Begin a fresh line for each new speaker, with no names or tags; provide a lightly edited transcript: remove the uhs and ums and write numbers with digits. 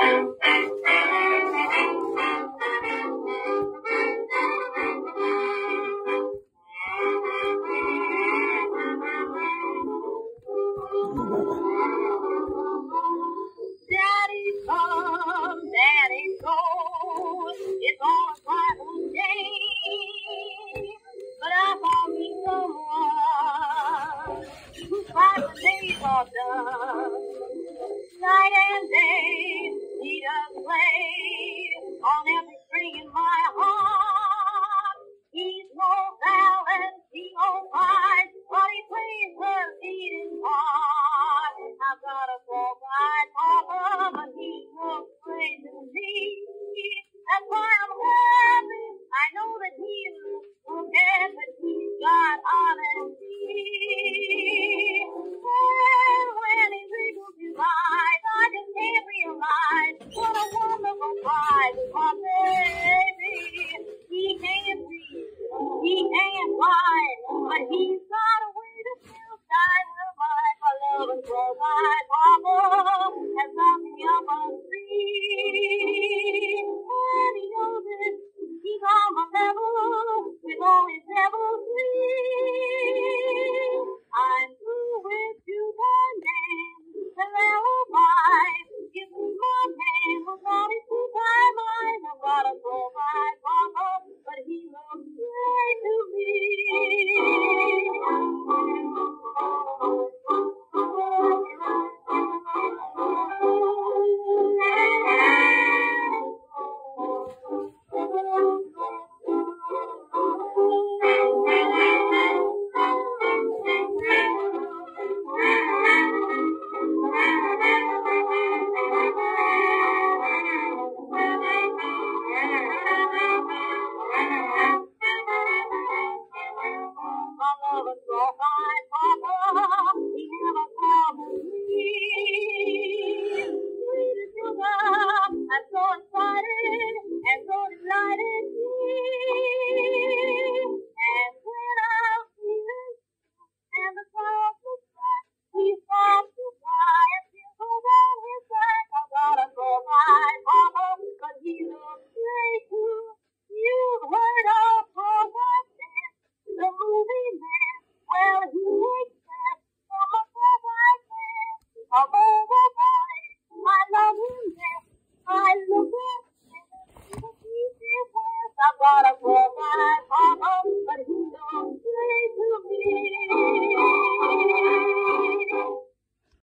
Daddy's come, daddy's gone. It's all a tribal game. But I found me someone whose life the days are done. Night and day, he does play on every string in my heart. He's no balance, he won't fight, but he plays her leading part. I've got a four-eyed papa, but he looks great to me. That's why I'm happy. I know that he looks forget, but he's got honesty. And when he wriggles his eyes, I just can't realize what a wonderful prize is my baby. He can't read, he can't write, but he's got a way to feel dynamite. My love and four-eyed papa has got me up on the street. And he knows it, he's on my level with all his